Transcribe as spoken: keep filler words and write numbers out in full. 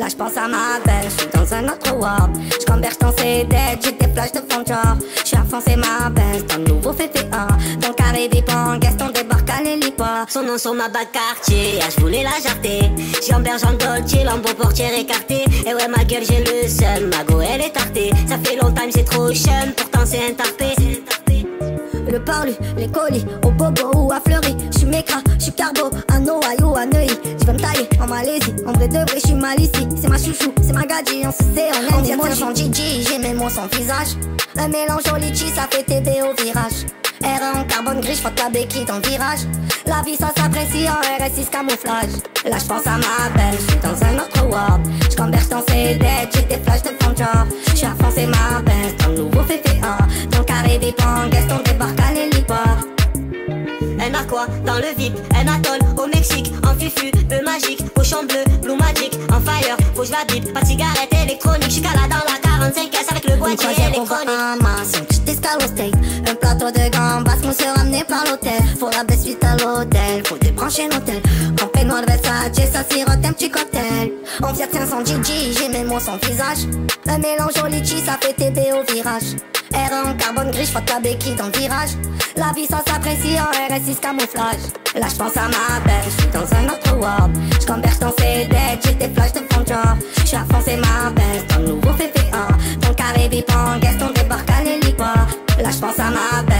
Là j'pense à ma belle, j'suis dans un autre world. J'converge dans ses dettes, j'ai des flashs de fond de genre. J'suis à fond c'est ma belle, dans le nouveau F F A. Dans le carré des banques, Gaston débarque à l'hélipa. Son nom sur ma bague quartier, ah j'voulais la jarter. J'gamberge en Dolce, lambeau portière écarté. Et ouais ma gueule j'ai le seum, ma go elle est tartée. Ça fait longtemps que c'est trop chum, pourtant c'est un tarpé. Le parlu, les colis, au bobo ou à Fleury. J'suis mécra, j'suis carbo, à Noailles ou à Neuilly. J'veux me tailler en Malaisie, en vrai de vrai j'suis mal ici. C'est ma chouchou, c'est ma gadji, on se sait, on aime bien mon son Gigi. J'ai mes mots sans visage, un mélange au litchi, ça fait T B au virage. R un en carbone gris, j'frotte la béquille dans le virage. La vie ça s'apprécie en R S six camouflage. Là j'pense à ma belle, j'suis dans un autre world. J'converge dans ses dettes, j'ai des flashs de fond de genre. J'suis à fond c'est ma belle, dans le nouveau F F A. Dans le carré des banques, Gaston débarque à l'hélipa. Un aqua dans le V I P, un atoll au Mexique, en fufu, peu magique, pochon bleu, blue magic, en fire, faut que je la bip, pas de cigarette électronique, j'suis calé dans la quarante-cinq S avec le boîtier électronique. Un masse, une petite escale au steak, un plateau de gambas, nous se ramener par l'hôtel. Faut la baisse suite à l'hôtel, faut débrancher l'hôtel. Campé noir Versace, ça sirote un petit cocktail. En Fiat cinq cents Gigi, j'ai mes mots sans visage. Un mélange au litchi, ça fait T B au virage. R un en carbone gris, j'frotte la béquille dans le virage. La vie ça s'apprécie en R S six camouflage. Là j'pense à ma belle, j'suis dans un autre world. J'converge dans ses dettes, j'ai des flashs de fond de genre. J'suis à fond c'est ma belle, dans le nouveau F F A. Dans le carré des banques, Gaston débarque à l'hélipa. Là j'pense à ma belle.